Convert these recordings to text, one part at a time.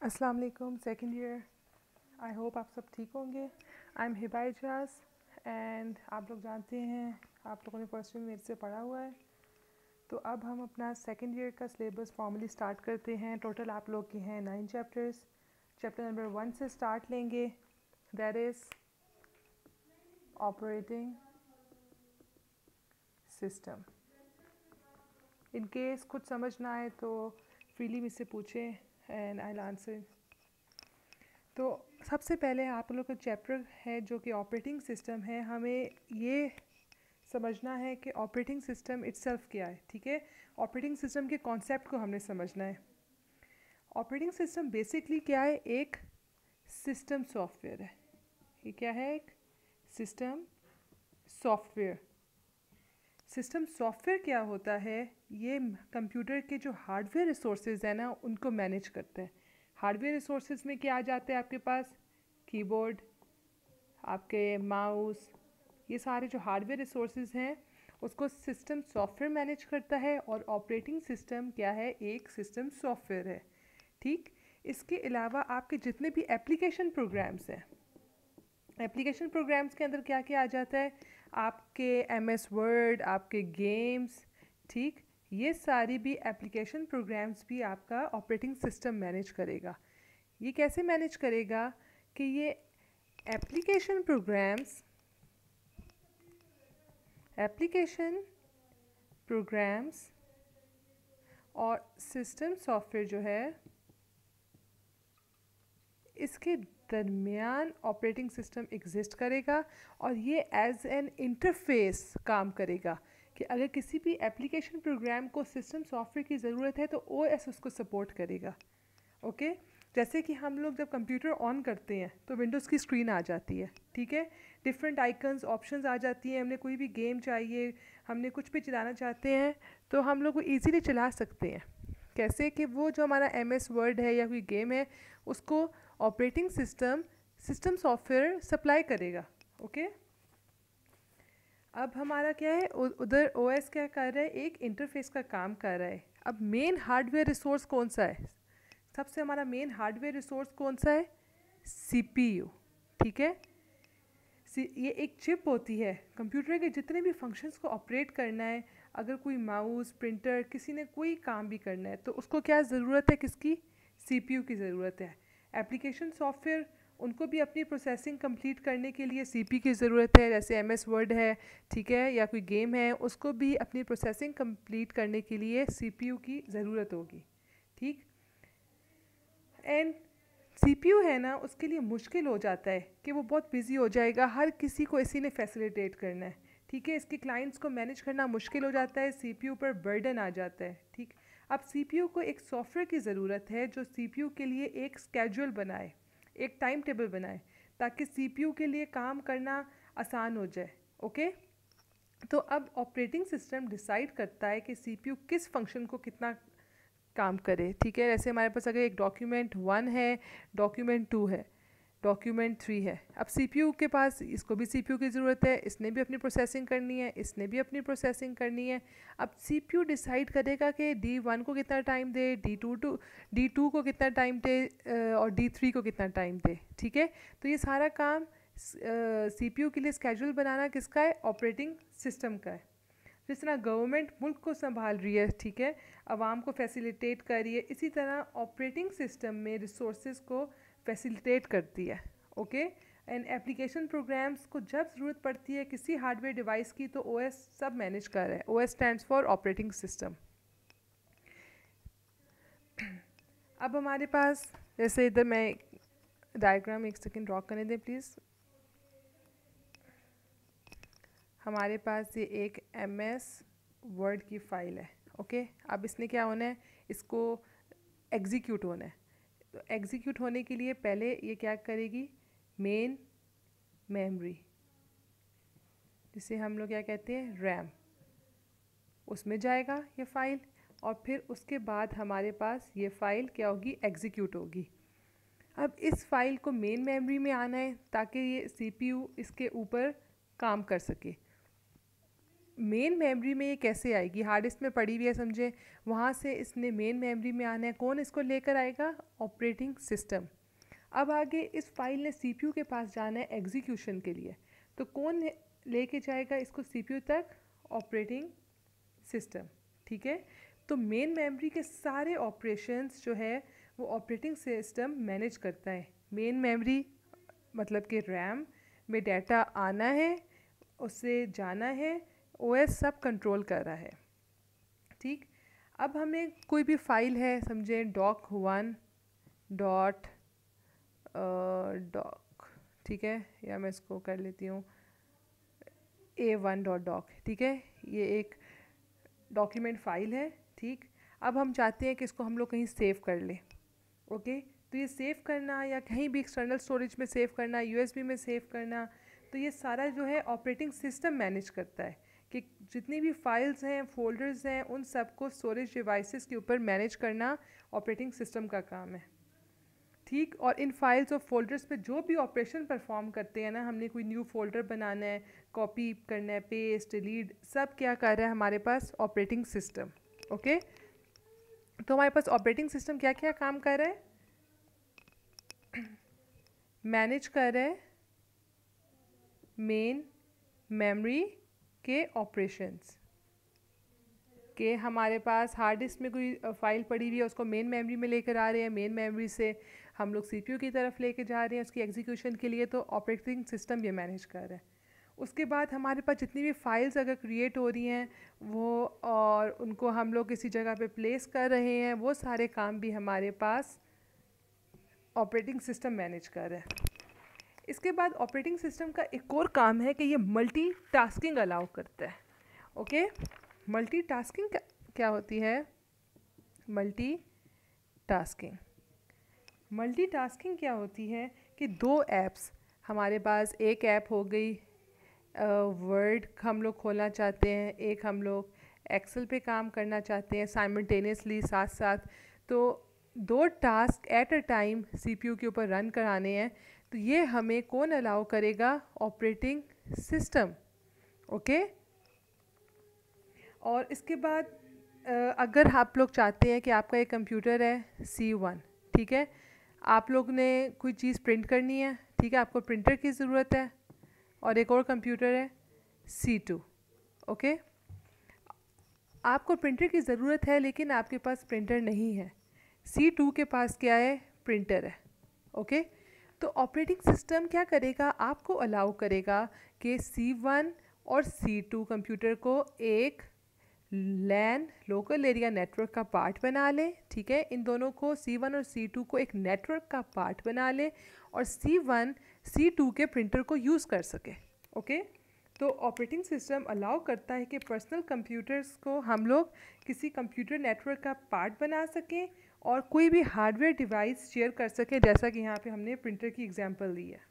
अस्सलाम वालेकुम second year. आई hope आप सब ठीक होंगे। I am Hiba Ejaz and आप लोग जानते हैं, आप लोगों ने फर्स्ट ईयर मेरे से पढ़ा हुआ है। तो अब हम अपना सेकेंड ईयर का सिलेबस फॉर्मली स्टार्ट करते हैं। टोटल आप लोग के हैं 9 चैप्टर्स। चैप्टर नंबर 1 से स्टार्ट लेंगे, that is operating system. In case कुछ समझ ना आए तो फ्रीली मुझसे पूछें एंड आई विल आंसर। तो सबसे पहले आप लोग का चैप्टर है जो कि ऑपरेटिंग सिस्टम है। हमें ये समझना है कि ऑपरेटिंग सिस्टम इट्सेल्फ क्या है। ठीक है, ऑपरेटिंग सिस्टम के कॉन्सेप्ट को हमने समझना है। ऑपरेटिंग सिस्टम बेसिकली क्या है? एक सिस्टम सॉफ्टवेयर है। ये क्या है? एक सिस्टम सॉफ्टवेयर। सिस्टम सॉफ्टवेयर क्या होता है? ये कंप्यूटर के जो हार्डवेयर रिसोर्सेज हैं ना, उनको मैनेज करते हैं। हार्डवेयर रिसोर्सेज में क्या आ जाते हैं आपके पास? कीबोर्ड, आपके माउस, ये सारे जो हार्डवेयर रिसोर्सेज हैं उसको सिस्टम सॉफ्टवेयर मैनेज करता है। और ऑपरेटिंग सिस्टम क्या है? एक सिस्टम सॉफ्टवेयर है। ठीक, इसके अलावा आपके जितने भी एप्लीकेशन प्रोग्राम्स हैं, एप्लीकेशन प्रोग्राम्स के अंदर क्या क्या आ जाता है? आपके MS वर्ड, आपके गेम्स, ठीक, ये सारी भी एप्लीकेशन प्रोग्राम्स भी आपका ऑपरेटिंग सिस्टम मैनेज करेगा। ये कैसे मैनेज करेगा कि ये एप्लीकेशन प्रोग्राम्स और सिस्टम सॉफ्टवेयर जो है, इसके दरमियान ऑपरेटिंग सिस्टम एग्जिस्ट करेगा। और ये एज एन इंटरफेस काम करेगा कि अगर किसी भी एप्लीकेशन प्रोग्राम को सिस्टम सॉफ्टवेयर की ज़रूरत है तो OS उसको सपोर्ट करेगा। ओके, जैसे कि हम लोग जब कंप्यूटर ऑन करते हैं तो विंडोज़ की स्क्रीन आ जाती है। ठीक है, डिफरेंट आइकन्स, ऑप्शंस आ जाती हैं। हमने कोई भी गेम चाहिए, हमने कुछ भी चलाना चाहते हैं तो हम लोग वो ईज़िली चला सकते हैं। कैसे कि वो जो हमारा MS वर्ड है या कोई गेम है, उसको ऑपरेटिंग सिस्टम सॉफ्टवेयर सप्लाई करेगा। ओके, अब हमारा क्या है, उधर OS क्या कर रहा है? एक इंटरफेस का काम कर रहा है। अब मेन हार्डवेयर रिसोर्स कौन सा है? सबसे हमारा मेन हार्डवेयर रिसोर्स कौन सा है? CPU। ठीक है, ये एक चिप होती है। कंप्यूटर के जितने भी फंक्शंस को ऑपरेट करना है, अगर कोई माउस, प्रिंटर, किसी ने कोई काम भी करना है तो उसको क्या ज़रूरत है? किसकी? CPU की ज़रूरत है। एप्लीकेशन सॉफ्टवेयर, उनको भी अपनी प्रोसेसिंग कंप्लीट करने के लिए CPU की ज़रूरत है। जैसे MS वर्ड है, ठीक है, या कोई गेम है, उसको भी अपनी प्रोसेसिंग कंप्लीट करने के लिए CPU की ज़रूरत होगी। ठीक, एंड CPU है ना, उसके लिए मुश्किल हो जाता है कि वो बहुत बिजी हो जाएगा। हर किसी को इसी ने फैसिलिटेट करना है। ठीक है, इसके क्लाइंट्स को मैनेज करना मुश्किल हो जाता है, CPU पर बर्डन आ जाता है। ठीक, अब CPU को एक सॉफ्टवेयर की ज़रूरत है जो CPU के लिए एक स्केड्यूल बनाए, एक टाइम टेबल बनाए, ताकि CPU के लिए काम करना आसान हो जाए। ओके, तो अब ऑपरेटिंग सिस्टम डिसाइड करता है कि CPU किस फंक्शन को कितना काम करे। ठीक है, जैसे हमारे पास अगर एक डॉक्यूमेंट 1 है, डॉक्यूमेंट 2 है, डॉक्यूमेंट 3 है। अब CPU के पास, इसको भी CPU की ज़रूरत है, इसने भी अपनी प्रोसेसिंग करनी है, इसने भी अपनी प्रोसेसिंग करनी है। अब CPU डिसाइड करेगा कि D1 को कितना टाइम दे, D2 को कितना टाइम दे, और D3 को कितना टाइम दे। ठीक है, तो ये सारा काम CPU के लिए स्केड्यूल बनाना किसका है? ऑपरेटिंग सिस्टम का है। जिस तरह गवर्नमेंट मुल्क को संभाल रही है, ठीक है, आवाम को फैसिलिटेट कर रही है, इसी तरह ऑपरेटिंग सिस्टम में रिसोर्सेज को फैसिलिटेट करती है। ओके, एंड एप्लीकेशन प्रोग्राम्स को जब ज़रूरत पड़ती है किसी हार्डवेयर डिवाइस की तो OS सब मैनेज कर रहा है। OS stands for operating system. अब हमारे पास, जैसे इधर मैं डायग्राम एक सेकेंड ड्रॉ करने दें प्लीज़। हमारे पास ये एक MS वर्ड की फ़ाइल है। ओके, अब इसने क्या होना है? इसको एग्जीक्यूट होना है। तो एग्जीक्यूट होने के लिए पहले ये क्या करेगी? मेन मेमोरी, जिसे हम लोग क्या कहते हैं? रैम, उसमें जाएगा ये फ़ाइल। और फिर उसके बाद हमारे पास ये फ़ाइल क्या होगी? एग्जीक्यूट होगी। अब इस फाइल को मेन मेमोरी में आना है ताकि ये CPU इसके ऊपर काम कर सके। मेन मेमोरी में ये कैसे आएगी? हार्ड डिस्क में पड़ी हुई है समझे, वहाँ से इसने मेन मेमोरी में आना है। कौन इसको लेकर आएगा? Operating system. अब आगे इस फाइल ने सीपीयू के पास जाना है एग्जीक्यूशन के लिए, तो कौन लेके जाएगा इसको सीपीयू तक? Operating system. ठीक है, तो मेन मेमोरी के सारे ऑपरेशंस जो है वो ऑपरेटिंग सिस्टम मैनेज करता है। मेन मेमोरी मतलब कि रैम में डाटा आना है, उससे जाना है, ओएस सब कंट्रोल कर रहा है। ठीक, अब हमें कोई भी फाइल है समझे doc1 डॉट डॉक, ठीक है, या मैं इसको कर लेती हूँ a1.doc। ठीक है, ये एक डॉक्यूमेंट फाइल है। ठीक, अब हम चाहते हैं कि इसको हम लोग कहीं सेव कर लें। ओके, तो ये सेव करना या कहीं भी एक्सटर्नल स्टोरेज में सेव करना, यूएसबी में सेव करना, तो ये सारा जो है ऑपरेटिंग सिस्टम मैनेज करता है कि जितनी भी फाइल्स हैं, फोल्डर्स हैं, उन सबको स्टोरेज डिवाइसेस के ऊपर मैनेज करना ऑपरेटिंग सिस्टम का काम है। ठीक, और इन फाइल्स और फोल्डर्स पे जो भी ऑपरेशन परफॉर्म करते हैं ना, हमने कोई न्यू फोल्डर बनाना है, कॉपी करना है, पेस्ट, डिलीट, सब क्या कर रहा है हमारे पास? Operating system. ओके, तो हमारे पास ऑपरेटिंग सिस्टम क्या क्या काम कर रहा है? मैनेज कर रहा है मेन मेमोरी के ऑपरेशंस के। हमारे पास हार्ड डिस्क में कोई फाइल पड़ी हुई है, उसको मेन मेमोरी में लेकर आ रहे हैं, मेन मेमोरी से हम लोग सीपीयू की तरफ लेके जा रहे हैं उसकी एग्जीक्यूशन के लिए, तो ऑपरेटिंग सिस्टम ये मैनेज कर रहा है। उसके बाद हमारे पास जितनी भी फाइल्स अगर क्रिएट हो रही हैं वो, और उनको हम लोग किसी जगह पे प्लेस कर रहे हैं, वो सारे काम भी हमारे पास ऑपरेटिंग सिस्टम मैनेज कर रहा है। इसके बाद ऑपरेटिंग सिस्टम का एक और काम है कि ये मल्टीटास्किंग अलाउ करता है। ओके, मल्टीटास्किंग क्या होती है? मल्टीटास्किंग क्या होती है कि दो ऐप्स हमारे पास, एक ऐप हो गई वर्ड हम लोग खोलना चाहते हैं, एक हम लोग एक्सेल पे काम करना चाहते हैं साइमल्टेनियसली साथ साथ, तो दो task at a time CPU के ऊपर रन कराने हैं, तो ये हमें कौन अलाउ करेगा? Operating system. ओके, और इसके बाद अगर आप लोग चाहते हैं कि आपका एक कंप्यूटर है C1, ठीक है, आप लोग ने कोई चीज़ प्रिंट करनी है, ठीक है, आपको प्रिंटर की ज़रूरत है, और एक और कंप्यूटर है C2। ओके, आपको प्रिंटर की ज़रूरत है लेकिन आपके पास प्रिंटर नहीं है, C2 के पास क्या है? प्रिंटर है। ओके, तो ऑपरेटिंग सिस्टम क्या करेगा? आपको अलाउ करेगा कि C1 और C2 कंप्यूटर को एक लैन लोकल एरिया नेटवर्क का पार्ट बना ले। ठीक है, इन दोनों को C1 और C2 को एक नेटवर्क का पार्ट बना ले और C1 C2 के प्रिंटर को यूज़ कर सके। ओके, तो ऑपरेटिंग सिस्टम अलाउ करता है कि पर्सनल कंप्यूटर्स को हम लोग किसी कंप्यूटर नेटवर्क का पार्ट बना सकें और कोई भी हार्डवेयर डिवाइस शेयर कर सकें, जैसा कि यहाँ पे हमने प्रिंटर की एग्जांपल ली है।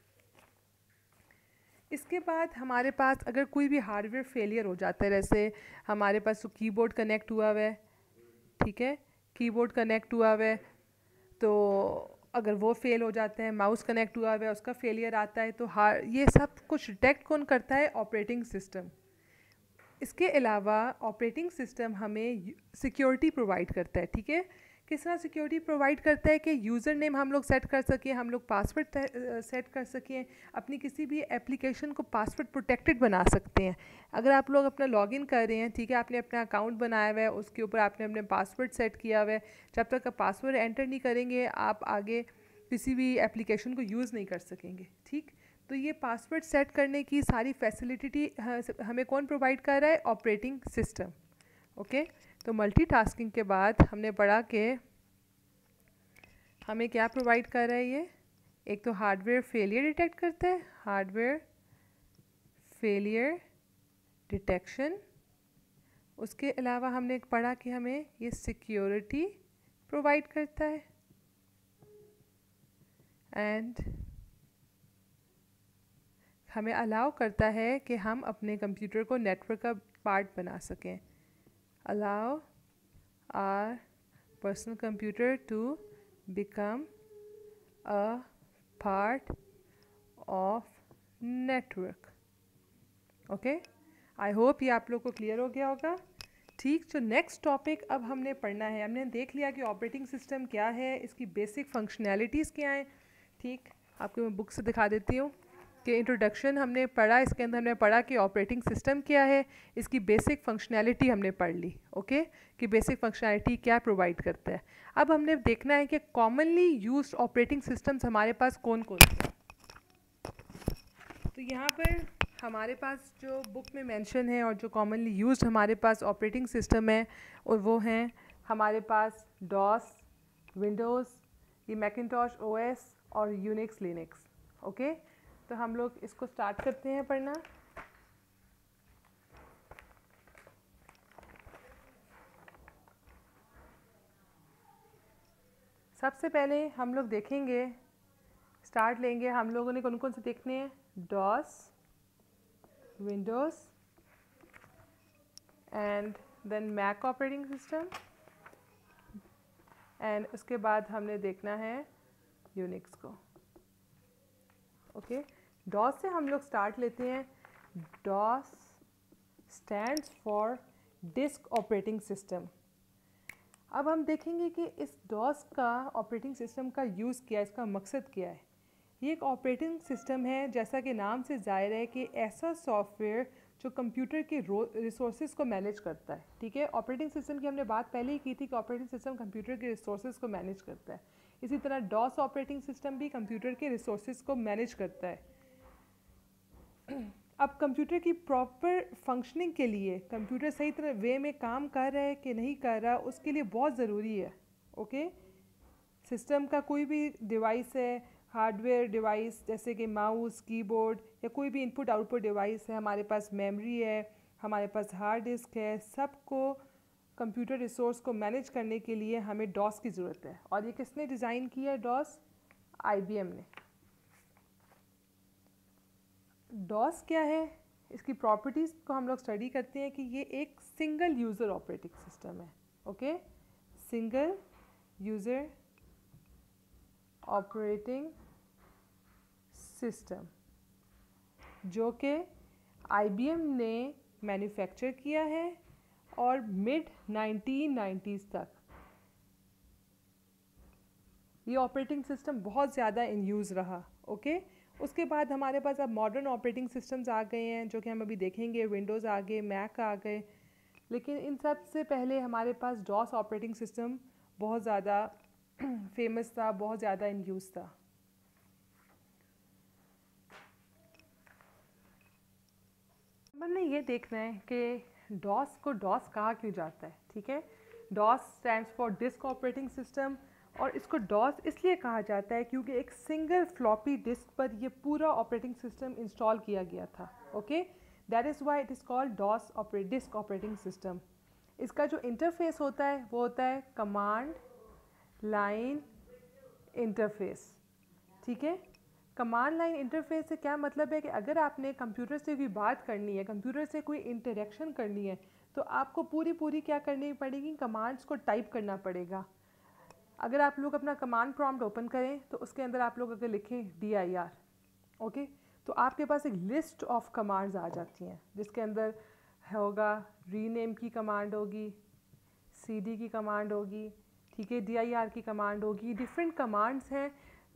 इसके बाद हमारे पास अगर कोई भी हार्डवेयर फेलियर हो जाता है, जैसे हमारे पास तो कीबोर्ड कनेक्ट हुआ हुआ है, ठीक है, कीबोर्ड कनेक्ट हुआ हुआ है, तो अगर वो फेल हो जाता है, माउस कनेक्ट हुआ हुआ है उसका फेलियर आता है, तो ये सब कुछ डिटेक्ट कौन करता है? Operating system. इसके अलावा ऑपरेटिंग सिस्टम हमें सिक्योरिटी प्रोवाइड करता है। ठीक है, किस तरह सिक्योरिटी प्रोवाइड करता है कि यूज़र नेम हम लोग सेट कर सकें, हम लोग पासवर्ड सेट कर सकें, अपनी किसी भी एप्लीकेशन को पासवर्ड प्रोटेक्टेड बना सकते हैं। अगर आप लोग अपना लॉगिन कर रहे हैं, ठीक है, आपने अपना अकाउंट बनाया हुआ है, उसके ऊपर आपने अपने पासवर्ड सेट किया हुआ है, जब तक आप पासवर्ड एंटर नहीं करेंगे आप आगे किसी भी एप्लीकेशन को यूज़ नहीं कर सकेंगे। ठीक, तो ये पासवर्ड सेट करने की सारी फैसिलिटी हमें कौन प्रोवाइड कर रहा है? Operating system. ओके, तो मल्टीटास्किंग के बाद हमने पढ़ा कि हमें क्या प्रोवाइड कर रहा है ये? एक तो हार्डवेयर फेलियर डिटेक्ट करता है, हार्डवेयर फेलियर डिटेक्शन। उसके अलावा हमने पढ़ा कि हमें ये सिक्योरिटी प्रोवाइड करता है, एंड हमें अलाउ करता है कि हम अपने कंप्यूटर को नेटवर्क का पार्ट बना सकें। Allow our personal computer to become a part of network. Okay, I hope ये आप लोग को क्लियर हो गया होगा। ठीक, जो नेक्स्ट टॉपिक अब हमने पढ़ना है, हमने देख लिया कि ऑपरेटिंग सिस्टम क्या है, इसकी बेसिक फंक्शनैलिटीज़ क्या हैं। ठीक, आपको मैं बुक से दिखा देती हूँ कि इंट्रोडक्शन हमने पढ़ा, इसके अंदर हमने पढ़ा कि ऑपरेटिंग सिस्टम क्या है, इसकी बेसिक फंक्शनैलिटी हमने पढ़ ली। ओके, कि बेसिक फंक्शनैलिटी क्या प्रोवाइड करता है। अब हमने देखना है कि कॉमनली यूज्ड ऑपरेटिंग सिस्टम्स हमारे पास कौन कौन से हैं। तो यहाँ पर हमारे पास जो बुक में मेंशन है और जो कॉमनली यूज्ड हमारे पास ऑपरेटिंग सिस्टम है, और वो हैं हमारे पास डॉस, विंडोज़, ये मैकिंटॉश ओएस और यूनिक्स लिनक्स। ओके, तो हम लोग इसको स्टार्ट करते हैं पढ़ना। सबसे पहले हम लोग देखेंगे, स्टार्ट लेंगे, हम लोगों ने कौन कौन से देखने हैं, DOS, Windows and then Mac operating system, and उसके बाद हमने देखना है यूनिक्स को। ओके, डॉस से हम लोग स्टार्ट लेते हैं। DOS stands for disk operating system. अब हम देखेंगे कि इस डॉस का ऑपरेटिंग सिस्टम का यूज़ क्या है, इसका मकसद क्या है। ये एक ऑपरेटिंग सिस्टम है, जैसा कि नाम से ज़ाहिर है कि ऐसा सॉफ्टवेयर जो कंप्यूटर के रिसोर्सेज को मैनेज करता है। ठीक है, ऑपरेटिंग सिस्टम की हमने बात पहले ही की थी कि ऑपरेटिंग सिस्टम कंप्यूटर के रिसोर्सेज को मैनेज करता है। इसी तरह डॉस ऑपरेटिंग सिस्टम भी कंप्यूटर के रिसोर्सेज को मैनेज करता है। अब कंप्यूटर की प्रॉपर फंक्शनिंग के लिए, कंप्यूटर सही तरह वे में काम कर रहा है कि नहीं कर रहा, उसके लिए बहुत ज़रूरी है। ओके, सिस्टम का कोई भी डिवाइस है, हार्डवेयर डिवाइस जैसे कि माउस, कीबोर्ड या कोई भी इनपुट आउटपुट डिवाइस है, हमारे पास मेमोरी है, हमारे पास हार्ड डिस्क है, सबको कंप्यूटर रिसोर्स को मैनेज करने के लिए हमें डॉस की ज़रूरत है। और ये किसने डिज़ाइन किया है डॉस? IBM ने। डॉस क्या है, इसकी प्रॉपर्टीज़ को हम लोग स्टडी करते हैं कि ये एक सिंगल यूज़र ऑपरेटिंग सिस्टम है। Okay, single user operating system जो कि IBM ने मैन्युफैक्चर किया है और मिड 1990s तक ये ऑपरेटिंग सिस्टम बहुत ज़्यादा इन यूज़ रहा। ओके, उसके बाद हमारे पास अब मॉडर्न ऑपरेटिंग सिस्टम्स आ गए हैं जो कि हम अभी देखेंगे, विंडोज़ आ गए, मैक आ गए, लेकिन इन सब से पहले हमारे पास डॉस ऑपरेटिंग सिस्टम बहुत ज़्यादा फेमस था, बहुत ज़्यादा इन यूज़ था। हमने ये देखना है कि डॉस को डॉस कहा क्यों जाता है। ठीक है, DOS stands for disk operating system, और इसको डॉस इसलिए कहा जाता है क्योंकि एक सिंगल फ्लॉपी डिस्क पर ये पूरा ऑपरेटिंग सिस्टम इंस्टॉल किया गया था। Okay, that is why it is called DOS disk operating system. इसका जो इंटरफेस होता है वो होता है कमांड लाइन इंटरफेस। ठीक है, कमांड लाइन इंटरफेस से क्या मतलब है कि अगर आपने कंप्यूटर से कोई बात करनी है, कंप्यूटर से कोई इंटरेक्शन करनी है, तो आपको पूरी क्या करनी पड़ेगी, कमांड्स को टाइप करना पड़ेगा। अगर आप लोग अपना कमांड प्रॉम्प्ट ओपन करें तो उसके अंदर आप लोग अगर लिखें dir, ओके, तो आपके पास एक लिस्ट ऑफ कमांड्स आ जाती हैं जिसके अंदर होगा रीनेम की कमांड होगी, cd की कमांड होगी, ठीक है, dir की कमांड होगी। डिफरेंट कमांड्स हैं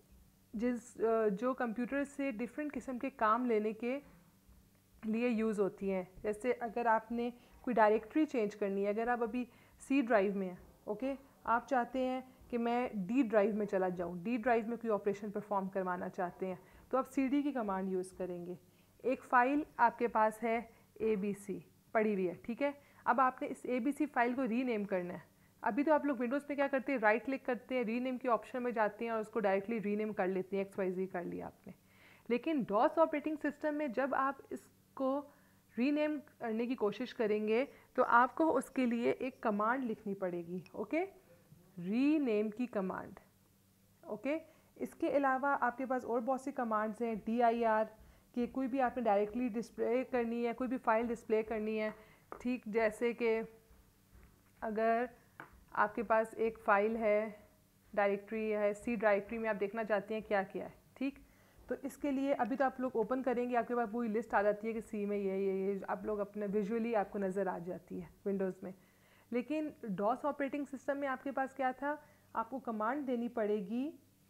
जो कंप्यूटर से डिफरेंट किस्म के काम लेने के लिए यूज़ होती हैं। जैसे अगर आपने कोई डायरेक्टरी चेंज करनी है, अगर आप अभी C ड्राइव में हैं, ओके, आप चाहते हैं कि मैं D ड्राइव में चला जाऊँ, D ड्राइव में कोई ऑपरेशन परफॉर्म करवाना चाहते हैं, तो आप CD की कमांड यूज़ करेंगे। एक फ़ाइल आपके पास है ABC पड़ी हुई है, ठीक है, अब आपने इस ABC फाइल को रीनेम करना है। अभी तो आप लोग विंडोज़ में क्या करते हैं, राइट क्लिक करते हैं, रीनेम के ऑप्शन में जाते हैं और उसको डायरेक्टली रीनेम कर लेते हैं, XYZ कर लिया आपने। लेकिन डॉस ऑपरेटिंग सिस्टम में जब आप इसको रीनेम करने की कोशिश करेंगे तो आपको उसके लिए एक कमांड लिखनी पड़ेगी। ओके, रीनेम की कमांड। ओके, इसके अलावा आपके पास और बहुत सी कमांड्स हैं, dir कि कोई भी आपने डायरेक्टली डिस्प्ले करनी है, कोई भी फाइल डिस्प्ले करनी है, ठीक, जैसे कि अगर आपके पास एक फ़ाइल है, डायरेक्टरी है, C डायरेक्टरी में आप देखना चाहते हैं क्या क्या है, ठीक, तो इसके लिए अभी तो आप लोग ओपन करेंगे, आपके पास पूरी लिस्ट आ जाती है कि सी में ये आप लोग अपने विजुअली आपको नज़र आ जाती है विंडोज़ में। लेकिन डॉस ऑपरेटिंग सिस्टम में आपके पास क्या था, आपको कमांड देनी पड़ेगी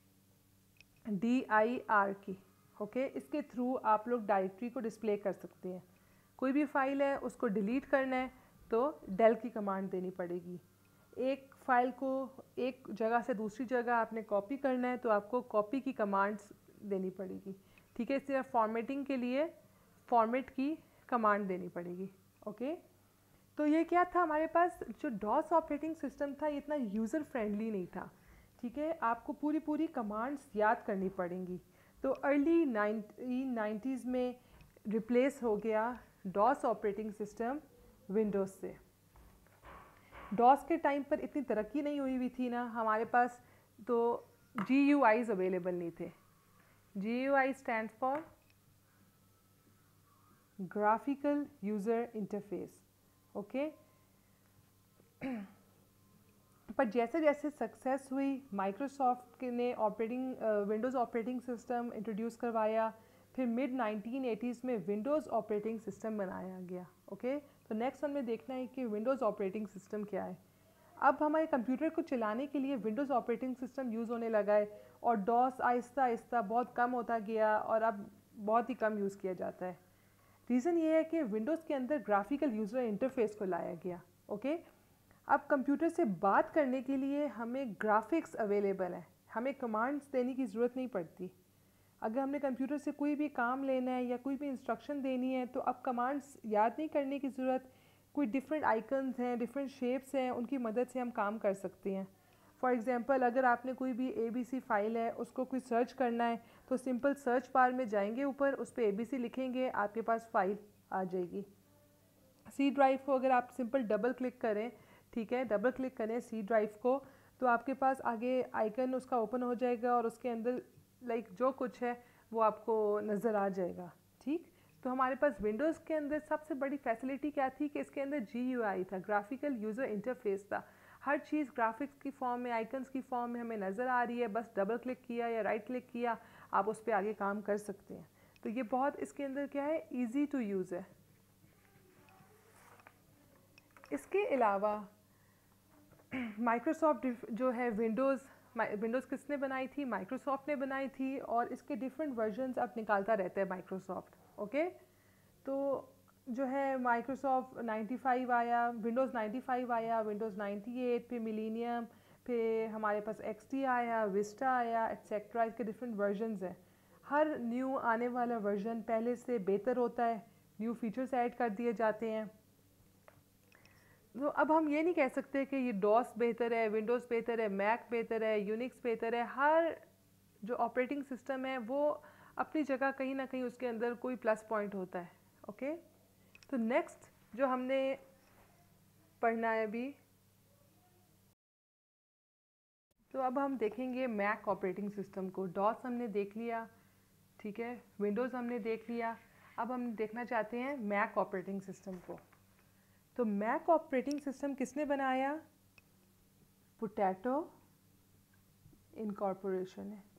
dir की, ओके। इसके थ्रू आप लोग डायरेक्टरी को डिस्प्ले कर सकते हैं। कोई भी फाइल है उसको डिलीट करना है तो डेल की कमांड देनी पड़ेगी। एक फ़ाइल को एक जगह से दूसरी जगह आपने कॉपी करना है तो आपको कॉपी की कमांड्स देनी पड़ेगी, ठीक है। इस तरह फॉर्मेटिंग के लिए फॉर्मेट की कमांड देनी पड़ेगी, ओके। तो ये क्या था, हमारे पास जो डॉस ऑपरेटिंग सिस्टम था ये इतना यूज़र फ्रेंडली नहीं था, ठीक है। आपको पूरी कमांड्स याद करनी पड़ेंगी। तो अर्ली 1990s में रिप्लेस हो गया डॉस ऑपरेटिंग सिस्टम विंडोज़ से। डॉस के टाइम पर इतनी तरक्की नहीं हुई थी ना हमारे पास, तो GUIs अवेलेबल नहीं थे। GUI stands for graphical user interface, okay. पर जैसे जैसे सक्सेस हुई, माइक्रोसॉफ्ट ने विंडोज़ ऑपरेटिंग सिस्टम इंट्रोड्यूस करवाया, फिर मिड 1980s में विंडोज़ ऑपरेटिंग सिस्टम बनाया गया, ओके। तो नेक्स्ट हमें देखना है कि विंडोज़ ऑपरेटिंग सिस्टम क्या है। अब हमारे कंप्यूटर को चलाने के लिए विंडोज़ ऑपरेटिंग सिस्टम यूज़ होने लगा है और डॉस आहिस्ता आहिस्ता बहुत कम होता गया और अब बहुत ही कम यूज़ किया जाता है। रीज़न ये है कि विंडोज़ के अंदर ग्राफिकल यूज़र इंटरफेस को लाया गया, ओके। अब कंप्यूटर से बात करने के लिए हमें ग्राफिक्स अवेलेबल है, हमें कमांड्स देने की ज़रूरत नहीं पड़ती। अगर हमने कंप्यूटर से कोई भी काम लेना है या कोई भी इंस्ट्रक्शन देनी है तो अब कमांड्स याद नहीं करने की ज़रूरत, कोई डिफरेंट आइकन्स हैं, डिफरेंट शेप्स हैं, उनकी मदद से हम काम कर सकते हैं। फॉर एग्ज़ाम्पल अगर आपने कोई भी ABC फाइल है उसको कोई सर्च करना है तो सिंपल सर्च बार में जाएंगे, ऊपर उस पर ABC लिखेंगे, आपके पास फाइल आ जाएगी। सी ड्राइव को अगर आप सिंपल डबल क्लिक करें, ठीक है, डबल क्लिक करें सी ड्राइव को, तो आपके पास आगे आइकन उसका ओपन हो जाएगा और उसके अंदर जो कुछ है वो आपको नज़र आ जाएगा, ठीक। तो हमारे पास विंडोज़ के अंदर सबसे बड़ी फैसिलिटी क्या थी कि इसके अंदर GUI था, ग्राफिकल यूज़र इंटरफेस था। हर चीज़ ग्राफिक्स की फॉर्म में, आइकन्स की फॉर्म में हमें नज़र आ रही है, बस डबल क्लिक किया या राइट क्लिक किया आप उस पर आगे काम कर सकते हैं। तो ये बहुत इसके अंदर क्या है, ईजी टू यूज़ है। इसके अलावा माइक्रोसॉफ्ट जो है विंडोज़ किसने बनाई थी, माइक्रोसॉफ्ट ने बनाई थी, और इसके डिफरेंट वर्जन्स अब निकालता रहता है माइक्रोसॉफ्ट, ओके। तो जो है माइक्रोसॉफ्ट 95 आया, विंडोज़ 95 आया, विंडोज़ 98, फिर मिलीनियम, फिर हमारे पास XP आया, विस्टा आया, एक्सेट्रा। इसके डिफरेंट वर्जन्स हैं। हर न्यू आने वाला वर्जन पहले से बेहतर होता है, न्यू फीचर्स ऐड कर दिए जाते हैं। तो अब हम ये नहीं कह सकते कि ये डॉस बेहतर है, विंडोज़ बेहतर है, मैक बेहतर है, यूनिक्स बेहतर है। हर जो ऑपरेटिंग सिस्टम है वो अपनी जगह कहीं ना कहीं उसके अंदर कोई प्लस पॉइंट होता है, ओके। तो नेक्स्ट जो हमने पढ़ना है अभी, तो अब हम देखेंगे मैक ऑपरेटिंग सिस्टम को। डॉस हमने देख लिया, ठीक है, विंडोज़ हमने देख लिया, अब हम देखना चाहते हैं मैक ऑपरेटिंग सिस्टम को। तो मैक ऑपरेटिंग सिस्टम किसने बनाया, पोटैटो इनकॉर्पोरेशन है।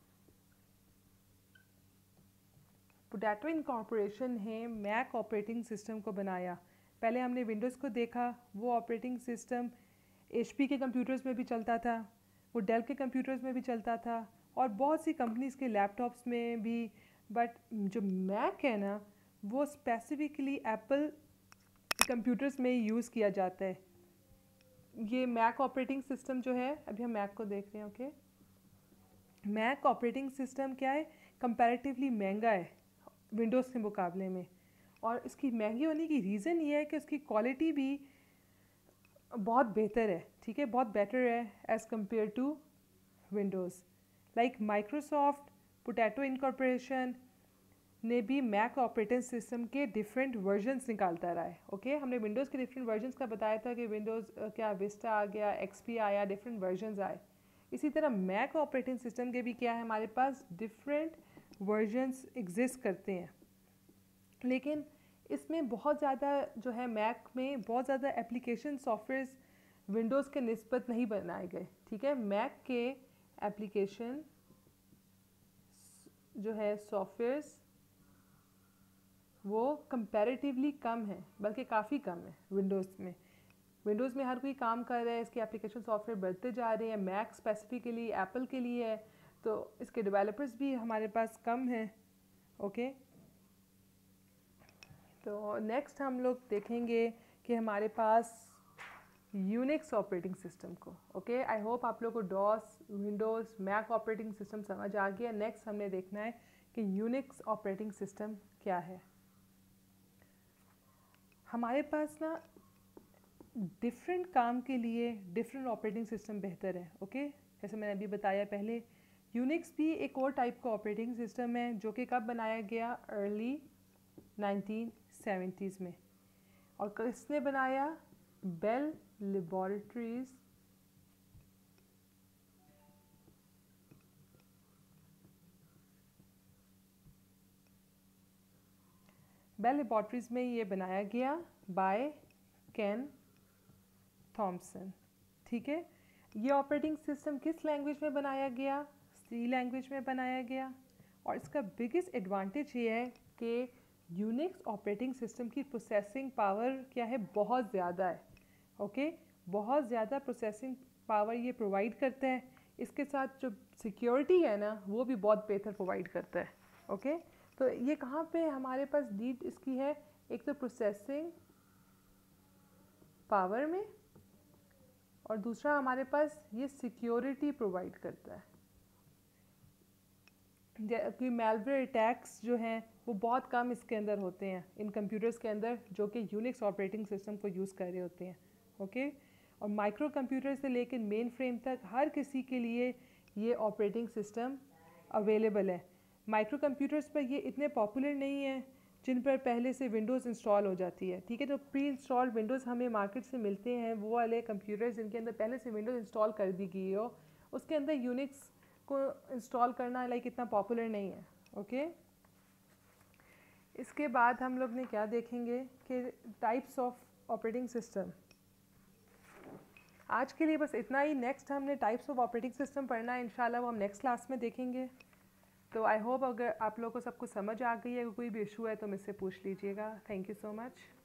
पोटैटो इनकॉर्पोरेशन ने मैक ऑपरेटिंग सिस्टम को बनाया। पहले हमने विंडोज़ को देखा, वो ऑपरेटिंग सिस्टम HP के कंप्यूटर्स में भी चलता था, वो डेल के कंप्यूटर्स में भी चलता था और बहुत सी कंपनीज़ के लैपटॉप्स में भी। बट जो मैक है ना वो स्पेसिफिकली एप्पल कंप्यूटर्स में यूज़ किया जाता है। ये मैक ऑपरेटिंग सिस्टम जो है, अभी हम मैक को देख रहे हैं, ओके। मैक ऑपरेटिंग सिस्टम क्या है, कंपैरेटिवली महंगा है विंडोज़ के मुकाबले में, और इसकी महंगी होने की रीज़न ये है कि उसकी क्वालिटी भी बहुत बेहतर है, ठीक है, बहुत बेटर है as compare to Windows. Like Microsoft, potato incorporation ने भी मैक ऑपरेटिंग सिस्टम के डिफरेंट वर्जन्स निकालता रहा है, ओके। हमने विंडोज़ के डिफरेंट वर्जन्स का बताया था कि विंडोज़ क्या विस्टा आ गया, XP आया, डिफरेंट वर्जन्स आए। इसी तरह मैक ऑपरेटिंग सिस्टम के भी क्या है, हमारे पास डिफरेंट वर्जन्स एग्जिस्ट करते हैं। लेकिन इसमें बहुत ज़्यादा जो है मैक में बहुत ज़्यादा एप्लीकेशन सॉफ्टवेयर्स विंडोज़ के निस्बत नहीं बनाए गए, ठीक है। मैक के एप्लीकेशन जो है सॉफ्टवेयर्स वो कंपैरेटिवली कम है, बल्कि काफ़ी कम है विंडोज़ में हर कोई काम कर रहा है, इसके एप्लीकेशन सॉफ्टवेयर बढ़ते जा रहे हैं। मैक स्पेसिफिकली एप्पल के लिए है, तो इसके डेवलपर्स भी हमारे पास कम हैं। ओके, तो नेक्स्ट हम लोग देखेंगे कि हमारे पास यूनिक्स ऑपरेटिंग सिस्टम को। ओके, आई होप आप लोग को DOS, Windows, Mac operating system समझ आ गया। नेक्स्ट हमने देखना है कि यूनिक्स ऑपरेटिंग सिस्टम क्या है। हमारे पास ना डिफरेंट काम के लिए डिफरेंट ऑपरेटिंग सिस्टम बेहतर है। ओके, जैसे मैंने अभी बताया पहले, यूनिक्स भी एक और टाइप का ऑपरेटिंग सिस्टम है जो कि कब बनाया गया, अर्ली 1970s में। और किसने बनाया, बेल लेबोरेटरीज में ये बनाया गया बाय केन थॉमसन। ठीक है, ये ऑपरेटिंग सिस्टम किस लैंग्वेज में बनाया गया, सी लैंग्वेज में बनाया गया। और इसका बिगेस्ट एडवांटेज ये है कि यूनिक्स ऑपरेटिंग सिस्टम की प्रोसेसिंग पावर क्या है, बहुत ज़्यादा है। ओके, बहुत ज़्यादा प्रोसेसिंग पावर ये प्रोवाइड करता है। इसके साथ जो सिक्योरिटी है ना, वो भी बहुत बेहतर प्रोवाइड करता है। ओके, तो ये कहाँ पे हमारे पास नीड इसकी है, एक तो प्रोसेसिंग पावर में, और दूसरा हमारे पास ये सिक्योरिटी प्रोवाइड करता है। कि मैलवेयर अटैक्स जो हैं वो बहुत कम इसके अंदर होते हैं, इन कंप्यूटर्स के अंदर जो कि यूनिक्स ऑपरेटिंग सिस्टम को यूज़ कर रहे होते हैं। ओके, और माइक्रो कंप्यूटर से लेकर मेन फ्रेम तक हर किसी के लिए ये ऑपरेटिंग सिस्टम अवेलेबल है। माइक्रो कंप्यूटर्स पर ये इतने पॉपुलर नहीं है जिन पर पहले से विंडोज़ इंस्टॉल हो जाती है। ठीक है, तो प्री इंस्टॉल विंडोज़ हमें मार्केट से मिलते हैं, वो वाले कंप्यूटर्स जिनके अंदर पहले से विंडोज़ इंस्टॉल कर दी गई हो, उसके अंदर यूनिक्स को इंस्टॉल करना लाइक इतना पॉपुलर नहीं है। ओके, इसके बाद हम लोग ने क्या देखेंगे कि टाइप्स ऑफ ऑपरेटिंग सिस्टम। आज के लिए बस इतना ही। नेक्स्ट हमने टाइप्स ऑफ ऑपरेटिंग सिस्टम पढ़ना है, इंशाल्लाह वो हम नेक्स्ट क्लास में देखेंगे। तो आई होप अगर आप लोगों को सब कुछ समझ आ गई है, कोई भी इशू है तो मुझसे पूछ लीजिएगा। Thank you so much.